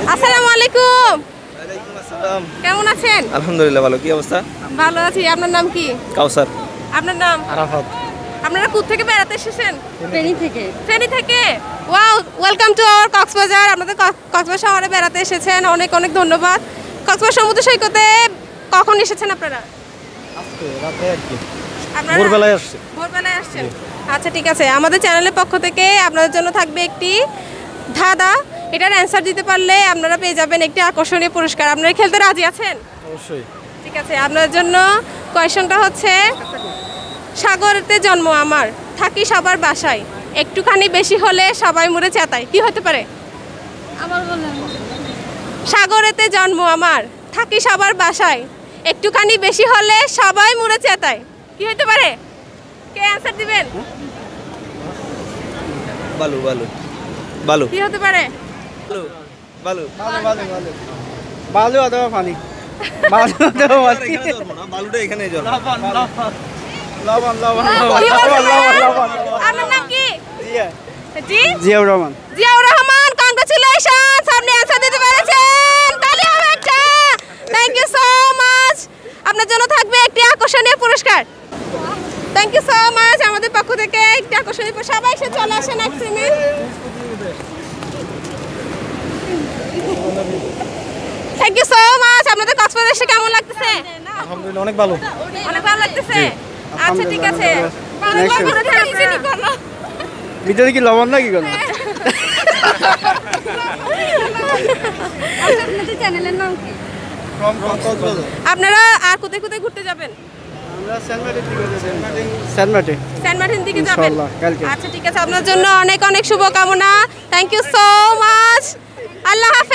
আসসালামু আলাইকুম। ওয়ালাইকুম আসসালাম। কেমন আছেন? আলহামদুলিল্লাহ ভালো। কি অবস্থা? ভালো আছি। আপনার নাম কি? কাউসার। আপনার নাম? আরাফাত। আপনারা কোথা থেকে বেড়াতে এসেছেন? ফেনী থেকে। ফেনী থেকে। Wow, welcome to our Cox's Bazar. আপনাদের কক্সবাজার শহরে বেড়াতে এসেছেন, অনেক অনেক ধন্যবাদ। কক্সবাজার সমুদ্র সৈকতে কখন এসেছেন আপনারা? আজকে রাতে একদিন আপনারা ভোরবেলায় আসছে। ভোরবেলায় আসছেন। আচ্ছা ঠিক আছে, আমাদের চ্যানেলের পক্ষ থেকে আপনাদের জন্য থাকবে একটি ধাঁধা। এটার অ্যান্সার দিতে পারলে আপনারা পেয়ে যাবেন একটি আকর্ষণীয় পুরস্কার। আপনারা খেলতে রাজি আছেন? অবশ্যই। ঠিক আছে, আপনার জন্য কোয়েশনটা হচ্ছে, সাগরেতে জন্ম আমার, থাকি সবার বাসায়, একটুখানি বেশি হলে সবাই মুড়ে চেতায়। কি হতে পারে? আবার বললেন। সাগরেতে জন্ম আমার, থাকি সবার বাসায়, একটুখানি বেশি হলে সবাই মুড়ে চেতায়। কি হতে পারে? কে অ্যান্সার দিবেন? বালু বালু বালু কি হতে পারে? বালু বালু বালু বালু বালু অথবা পানি বালু অথবা পানি এখানে জন্ম না, বালুটা এখানেই জন্ম। লবণ লবণ লবণ কি হতে পারে? লবণ আপনার নাম কি? জিয়া জি, জিয়াউর রহমান। জিয়াউর রহমান। কংগ্রাচুলেশনস, আপনি অ্যান্সার দিতে পেরেছেন। তালি হবে একটা। Thank you so much. আপনার জন্য থাকবে একটি আকর্ষণীয় পুরস্কার। Thank you so much. আমাদের পক্ষ থেকে একটি আকর্ষণীয় সবাই এসে চলে আসেন এক মিনিট। Thank you so much. আপনাদের কক্সবাজার এসে কেমন লাগতেছে? আলহামদুলিল্লাহ অনেক ভালো। অনেক ভালো লাগতেছে। আচ্ছা ঠিক আছে। Next ভালো করে থাকবেন আপনারা। ভিতরে কি লবণ নাকি কোনো? আপনাদের চ্যানেলের নাম কি? আপনারা আর কোথায় কোথায় ঘুরতে যাবেন? আমরা সেন্ট মার্টিন দিকে যাচ্ছি। সেন্ট মার্টিন সেন্ট মার্টিন দিকে যাবেন? ইনশাআল্লাহ, কালকে। আচ্ছা ঠিক আছে, আপনার জন্য অনেক অনেক শুভকামনা। Thank you so much. আল্লাহ হাফেজ।